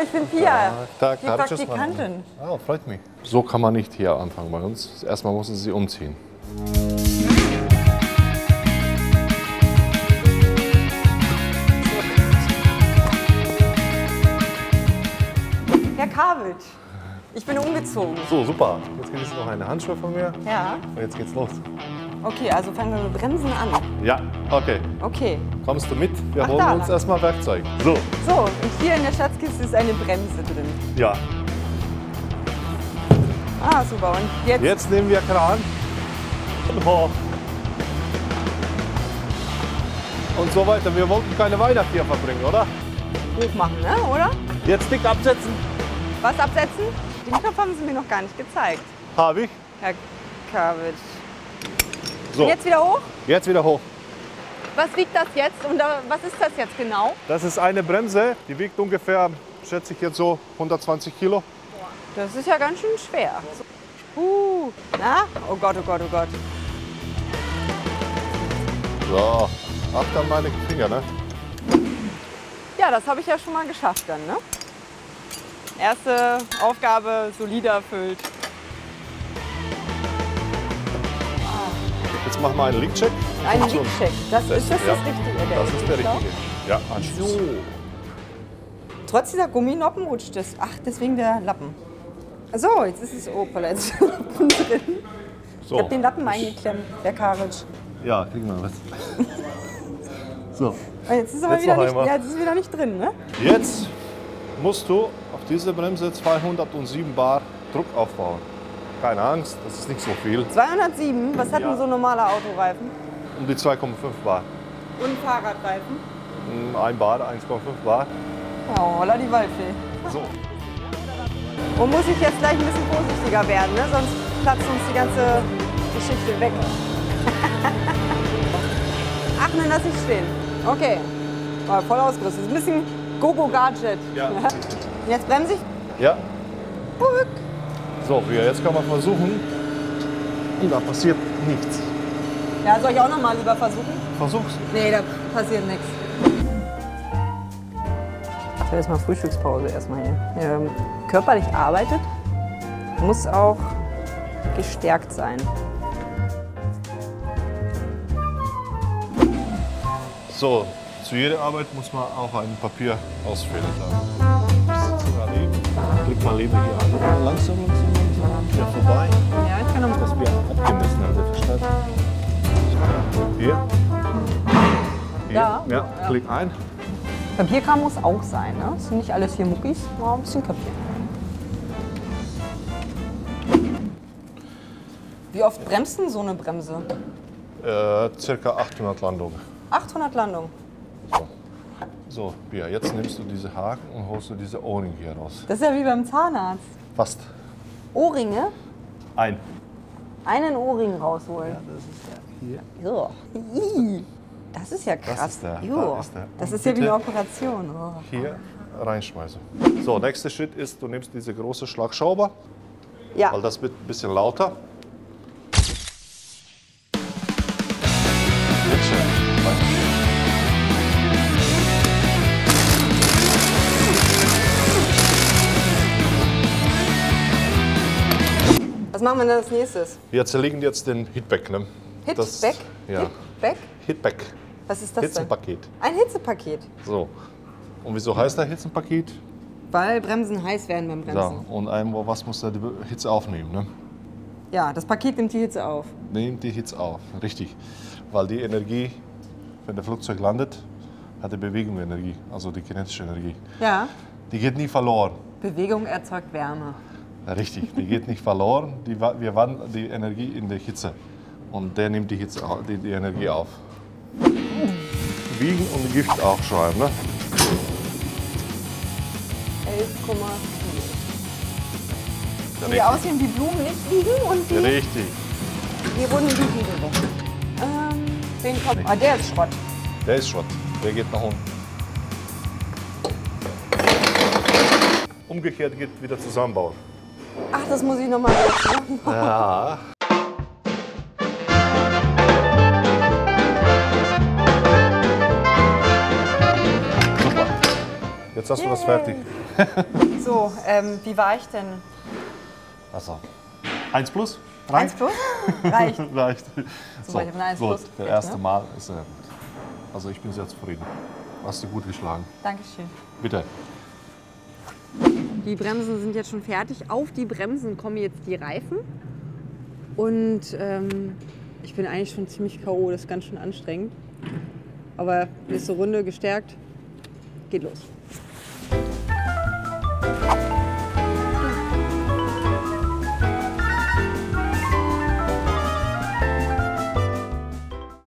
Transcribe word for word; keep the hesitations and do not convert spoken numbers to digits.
ich bin Pia, Tag, die Tag, Praktikantin. Ah, freut mich. So kann man nicht hier anfangen bei uns. Erstmal müssen Sie umziehen. Herr Kawitsch, ich bin umgezogen. So, super. Jetzt gibt es noch eine Handschuhe von mir. Ja. Und jetzt geht's los. Okay, also fangen wir mit Bremsen an. Ja, okay. Okay. Kommst du mit? Wir Ach, holen da uns lang. erstmal Werkzeug. So. So, und hier in der Schatzkiste ist eine Bremse drin. Ja. Ah, super. Und jetzt? Jetzt nehmen wir Kran und hoch. Und so weiter. Wir wollten keine Weihnacht hier verbringen, oder? Hochmachen, ne? Oder? Jetzt dick absetzen. Was absetzen? Den Knopf haben Sie mir noch gar nicht gezeigt, Habe ich. Herr Kawitsch. So. Und jetzt wieder hoch? Jetzt wieder hoch. Was wiegt das jetzt und da, was ist das jetzt genau? Das ist eine Bremse, die wiegt ungefähr, schätze ich jetzt so, hundertzwanzig Kilo. Das ist ja ganz schön schwer. Uh, na? Oh Gott, oh Gott, oh Gott. So, acht an meine Finger, ne? Ja, das habe ich ja schon mal geschafft dann, ne? Erste Aufgabe solide erfüllt. Jetzt machen wir einen Leak-Check. Ein Funktion. Leak-Check. Das, Das- ist das ja, das Richtige? Der Das ist der Leak-Check? richtige. Ja, Anschluss. So. Trotz dieser Gumminoppen rutscht das. Ach, deswegen der Lappen. So, jetzt ist es Opel. Jetzt ist Lappen drin. So. Ich habe den Lappen eingeklemmt, der Kawitsch. Ja, kriegen wir was. So, Und jetzt ist aber Jetzt wieder noch nicht, einmal. ja, jetzt ist wieder nicht drin, ne? jetzt musst du auf diese Bremse zweihundertsieben Bar Druck aufbauen. Keine Angst, das ist nicht so viel. zweihundertsieben, was hat Ja. denn so ein normaler Autoreifen? Um die zwei Komma fünf Bar. Und Fahrradreifen? Ein Bar, eins Komma fünf Bar. Oh, holla die Waldfee. So. Und muss ich jetzt gleich ein bisschen vorsichtiger werden, ne? Sonst platzt uns die ganze Geschichte weg. Ach, dann lass ich stehen. Okay. War voll ausgerüstet. Ist ein bisschen Go-Go-Gadget. Ja. Und jetzt bremse ich. Ja. Puck. So, wir jetzt kann man versuchen. Und da passiert nichts. Ja, soll ich auch noch mal lieber versuchen? Versuch's. Nee, da passiert nichts. So, jetzt mal Frühstückspause erstmal hier. Ähm, körperlich arbeitet, muss auch gestärkt sein. So, zu jeder Arbeit muss man auch ein Papier ausfüllen. Klick mal lieber hier an. Langsam, langsam, langsam. Hier vorbei. Ja, ich kann noch Was wir abgemessen haben, verstanden? Hier. Hier. Da? Ja, klick ein. Papierkram muss auch sein, ne? Das sind nicht alles hier Muckis, nur ein bisschen Papier. Wie oft bremst denn so eine Bremse? Äh, circa achthundert Landungen. achthundert Landungen. So. So, Pia, jetzt nimmst du diese Haken und holst du diese Ohrringe hier raus. Das ist ja wie beim Zahnarzt. Fast. Ohrringe? Ein. Einen Ohrring rausholen. Das ist der hier. Ja. Ih, das ist ja krass. Das ist der, da Jo. ist der. Das Und ist ja wie bitte eine Operation. Oh. Hier reinschmeißen. So, nächster Schritt ist, du nimmst diese große Schlagschrauber, Ja. weil das wird ein bisschen lauter. Jetzt schön. Was machen wir denn als nächstes? Wir zerlegen jetzt den Hitback. Ne? Hitback? Das- Ja. Hitback? Hitback. Was ist das denn? Hitzenpaket. Ein Hitzepaket. So. Und wieso heißt der Hitzenpaket? Weil Bremsen heiß werden beim Bremsen. So. Und einmal, was muss der die Hitze aufnehmen? Ne? Ja, das Paket nimmt die Hitze auf. Nimmt die Hitze auf, richtig. Weil die Energie, wenn der Flugzeug landet, hat die Bewegung Energie, also die kinetische Energie. Ja. Die geht nie verloren. Bewegung erzeugt Wärme. Richtig, die geht nicht verloren. Die, wa- wir wandeln die Energie in die Hitze. Und der nimmt die, Hitze, au- die, die Energie auf. Wiegen und Gewicht aufschreiben. Ne? elf Komma vier. Die Richtig. aussehen wie Blumen, nicht liegen und die, Richtig. die runden die Wiege weg. Ähm, den kommt. Ah, der ist Schrott. Der ist Schrott. Der geht nach unten. Umgekehrt geht wieder zusammenbauen. Ach, das muss ich nochmal machen. Ja. Super. Jetzt hast du Yay. was fertig. So, ähm, wie war ich denn? Also, eins plus? Eins plus? Reicht. Reicht. So, ich hab eine eins gut. plus Der gekriegt, erste ne? Mal ist sehr gut. Also ich bin sehr zufrieden. Hast du gut geschlagen. Dankeschön. Bitte. Die Bremsen sind jetzt schon fertig. Auf die Bremsen kommen jetzt die Reifen. Und ähm, ich bin eigentlich schon ziemlich K O, das ist ganz schön anstrengend. Aber nächste Runde gestärkt, geht los.